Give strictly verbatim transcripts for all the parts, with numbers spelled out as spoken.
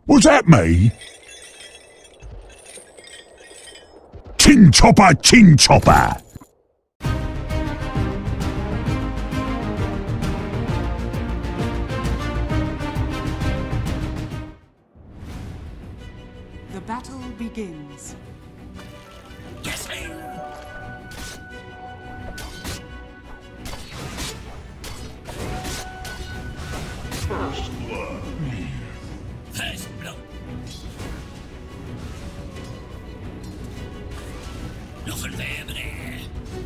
Was that me? Chin chopper, chin chopper! The battle begins. Yes, me. First blood. First blood. Nothing there but air.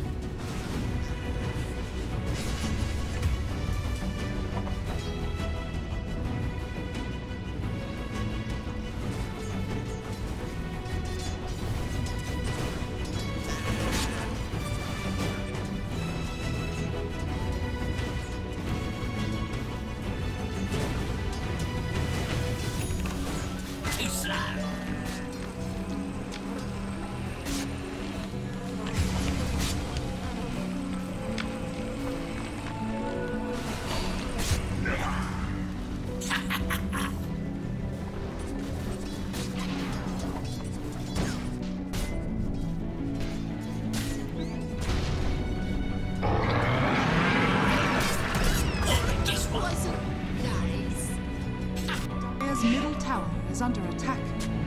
Middle tower is under attack.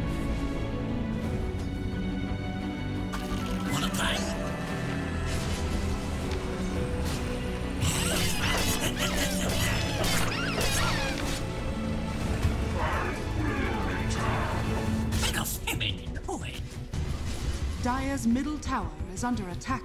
Wanna play? Enough women in the void. Dire's middle tower is under attack.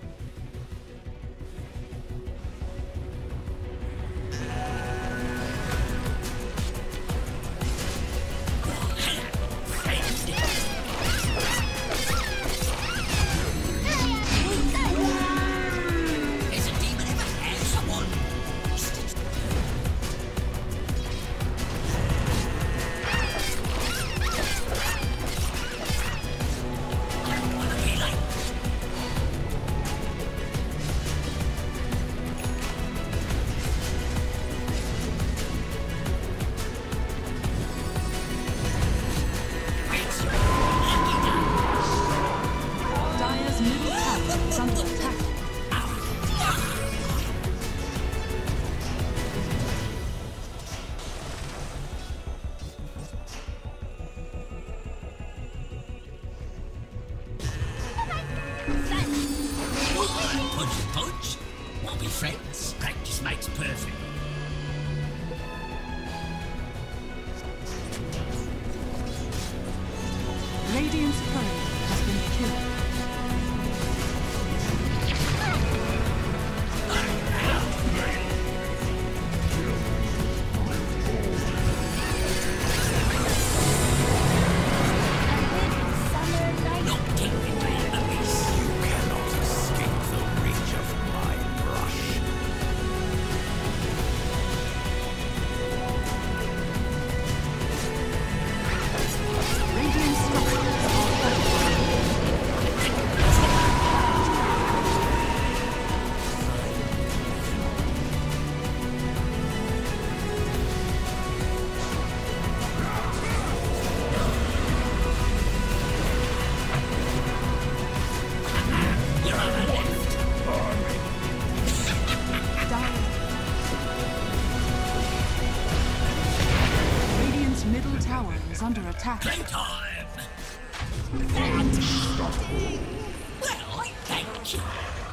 Pudge and Pudge, we'll be friends. Practice makes perfect. Radiant's courier has been killed. Under attack. Playtime! Well, thank you.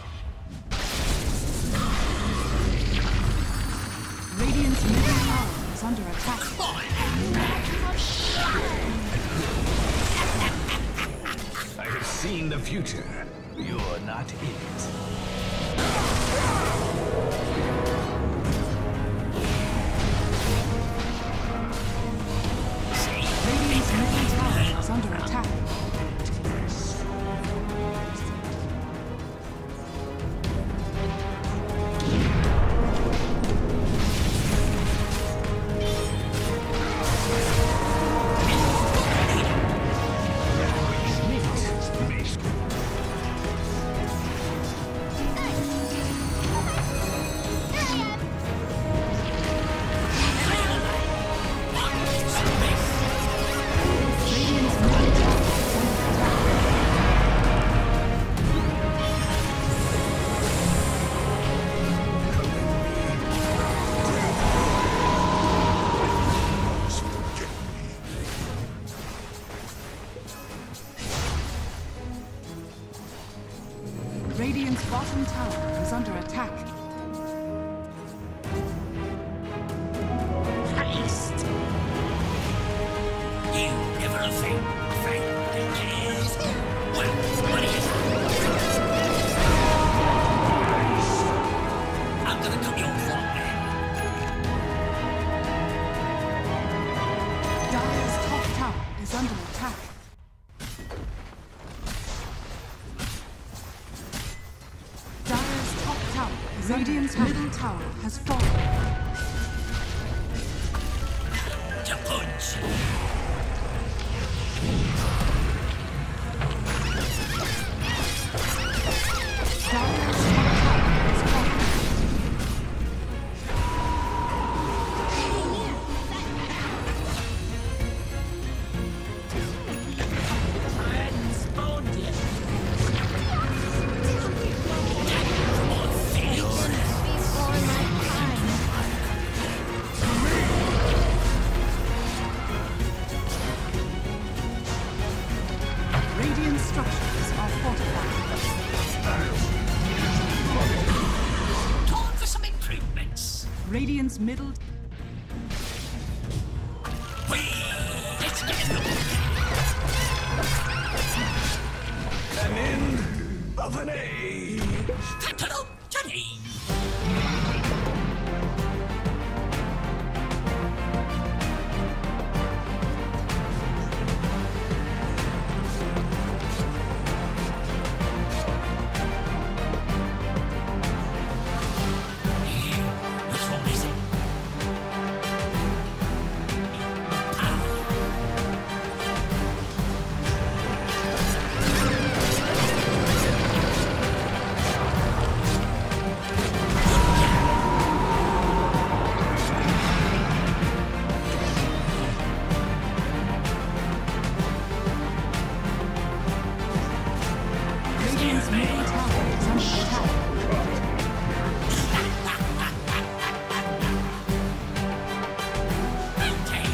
Radiant's middle tower is under attack. I have seen the future. You're not in it. Is under attack. Radiant's bottom tower is under attack. Haste! You never offend, afraid. Yes. Well, what is it? I'm gonna cut your throat now. Dire's top tower is under attack. Dire's top tower is Radiant's middle tower has fallen. To Pudge. Radiant structures are fortified. Time for some improvements. Radiant's middle Let's get a look. An end of an age. Ta-ta-da, ta-dee. Which one is it? Radiant's middle tower is under attack. Okay.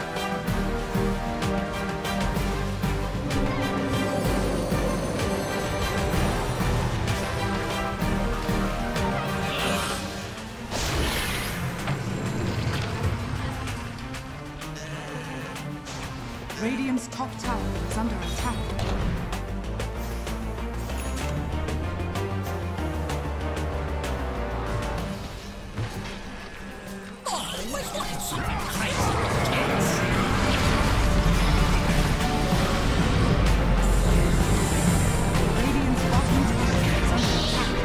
Radiant's top tower is under attack. I always wanted something crazy with cats. Radiant's bottom tower is under attack.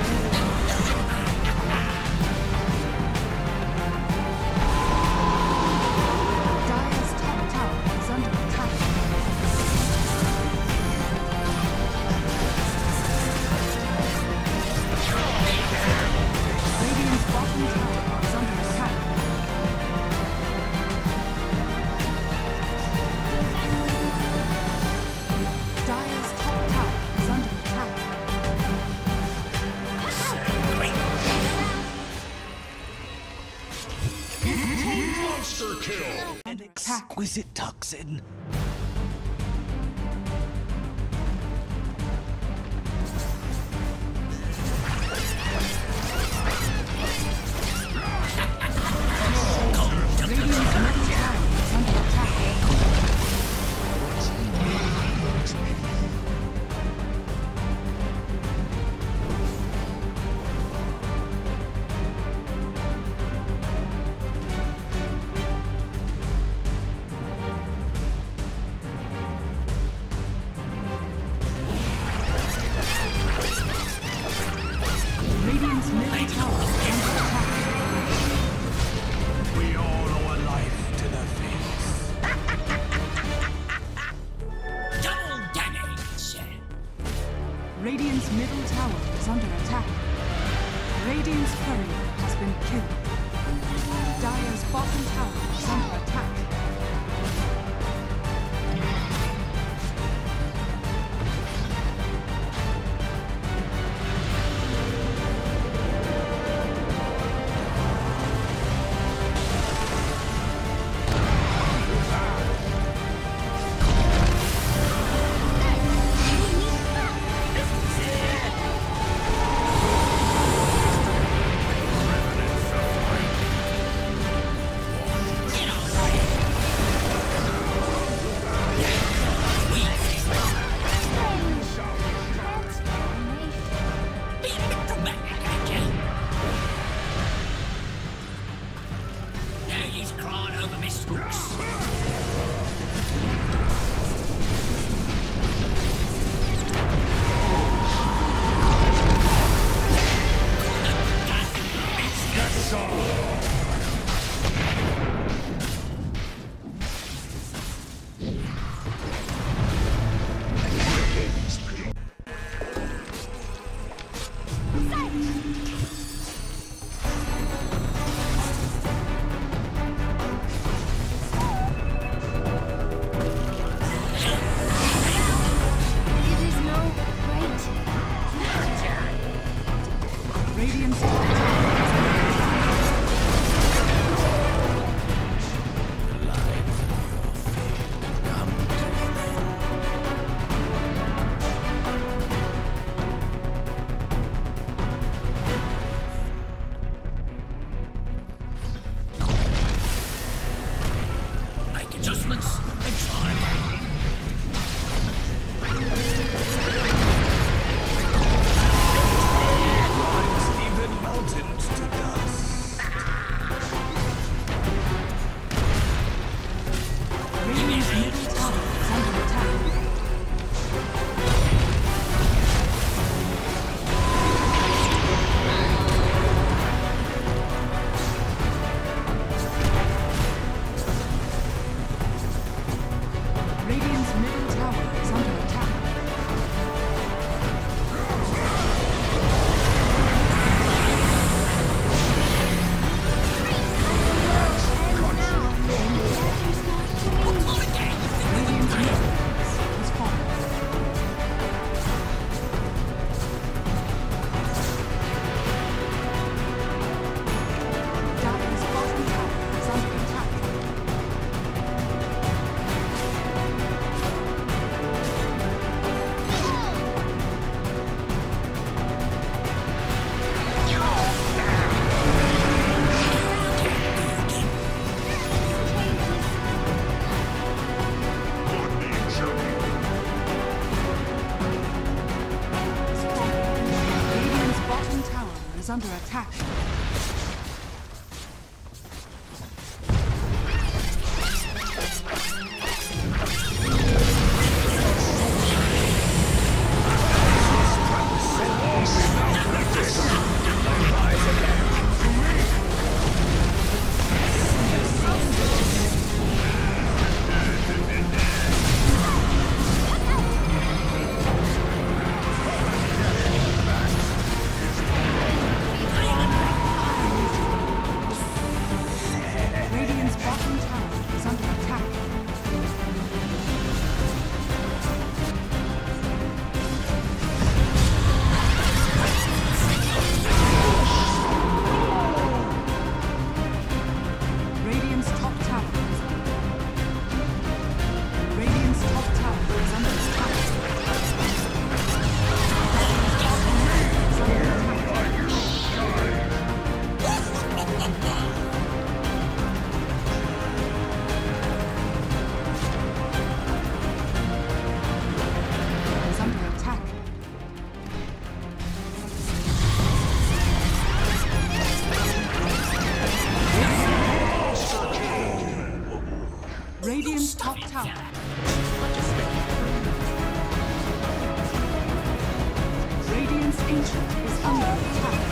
Dire's top tower is under attack. Radiant's bottom tower is under attack. Dire's top tower is under attack. Monster kill! Under attack. Exquisite toxin. Radiant's middle tower is under attack. Radiant's middle tower is under attack. We all owe a life to the face. Double damage. Radiant's middle tower is under attack. Radiant's courier has been killed. Dire's bottom tower is under attack. Even mountains to dust. Radiant's middle tower is under attack. Radiant's middle tower is under attack. Radiant's middle has fallen. Dire's bottom tower is under attack. Radiant's bottom tower is under attack. Radiant's bottom tower is under attack. Radiant's top tower is Radiant's top tower is under attack. Is under attack. Is under attack. Radiant's top tower. Radiant's ancient is under attack.